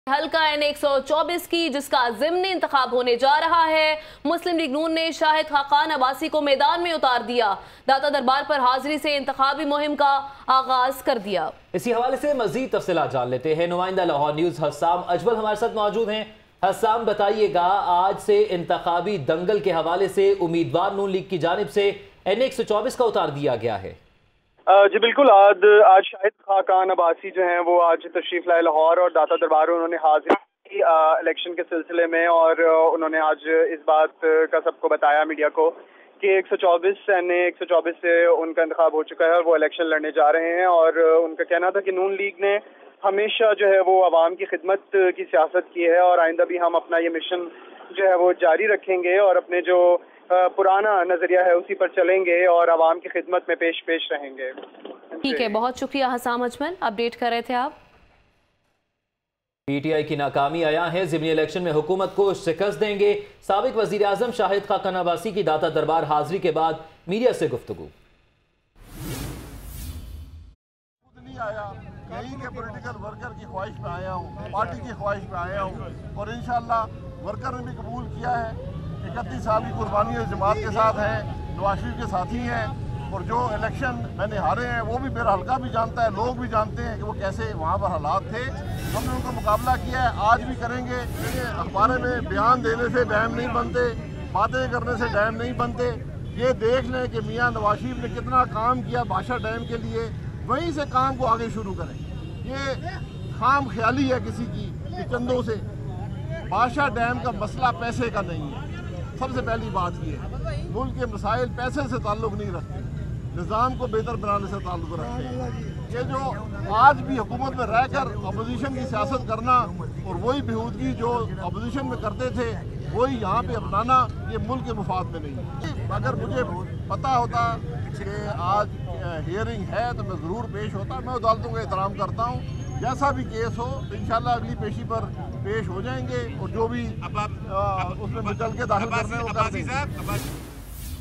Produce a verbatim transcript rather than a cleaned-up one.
हल्का एन एक सौ चौबीस की जिसका ज़िमनी इंतखाब होने जा रहा है। मुस्लिम लीग नून ने शाहिद खाकान अब्बासी को मैदान में उतार दिया। दाता दरबार पर हाजिरी से इंतखाबी मुहिम का आगाज कर दिया। इसी हवाले से मजीद तफसीलात जान लेते हैं। नुमाइंदा लाहौर न्यूज़ हस्साम अजमल हमारे साथ मौजूद हैं। हस्साम, बताइएगा, आज से इंतखाबी दंगल के हवाले से उम्मीदवार नून लीग की जानिब से एन एक सौ चौबीस का उतार दिया गया है। जी बिल्कुल, आज आज शाहिद खाकान अब्बासी जो हैं वो आज तशरीफ लाए लाहौर और दाता दरबार उन्होंने हाजिर की इलेक्शन के सिलसिले में, और उन्होंने आज इस बात का सबको बताया मीडिया को कि एक सौ चौबीस एन एक सौ चौबीस से उनका इंतखाब हो चुका है और वो इलेक्शन लड़ने जा रहे हैं। और उनका कहना था कि नून लीग ने हमेशा जो है वो आवाम की खिदमत की सियासत की है और आइंदा भी हम अपना ये मिशन जो है वो जारी रखेंगे और अपने जो पुराना नजरिया है उसी पर चलेंगे और आवाम की खिदमत में पेश पेश रहेंगे। ठीक है, बहुत शुक्रिया हस्साम अजमल, अपडेट कर रहे थे आप। पीटीआई की नाकामी आया है, ज़िमनी इलेक्शन में हुकूमत को शिकस्त देंगे। साबिक वजीर आजम शाहिद खाकान अब्बासी की दाता दरबार हाजिरी के बाद मीडिया से गुफ्तगू। यही के पॉलिटिकल वर्कर की ख्वाहिश में आया हूँ, पार्टी की ख्वाहिश में आया हूँ और इंशाअल्लाह वर्कर ने भी कबूल किया है। इकतीस साल की कुर्बानी इस जमात के साथ है, नवाज शरीफ के साथी हैं और जो इलेक्शन मैंने हारे हैं वो भी मेरा हल्का भी जानता है, लोग भी जानते हैं कि वो कैसे वहाँ पर हालात थे। हमने उनका मुकाबला किया है, आज भी करेंगे। अखबार में बयान देने से डैम नहीं बनते, बातें करने से डैम नहीं बनते। ये देख लें कि मियाँ नवाज शरीफ ने कितना काम किया बादशाह डैम के लिए, वहीं से काम को आगे शुरू करें। ये खाम ख्याली है किसी की कि चंदों से। बादशाह डैम का मसला पैसे का नहीं है, सबसे पहली बात ये है। मुल्क के मसाइल पैसे से ताल्लुक़ नहीं रखते, निज़ाम को बेहतर बनाने से ताल्लुक़ रखते हैं। ये जो आज भी हुकूमत में रहकर अपोजिशन की सियासत करना और वही बेहूदगी जो अपोजिशन में करते थे वही यहाँ पे अपनाना, ये मुल्क के मुफाद में नहीं है। अगर मुझे पता होता कि आज हियरिंग है तो मैं ज़रूर पेश होता। मैं अदालतों का एहतराम करता हूँ, जैसा भी केस हो तो इंशाल्लाह अगली पेशी पर पेश हो जाएंगे और जो भी उसमें निकल के दाखिल करने वो कर देंगे।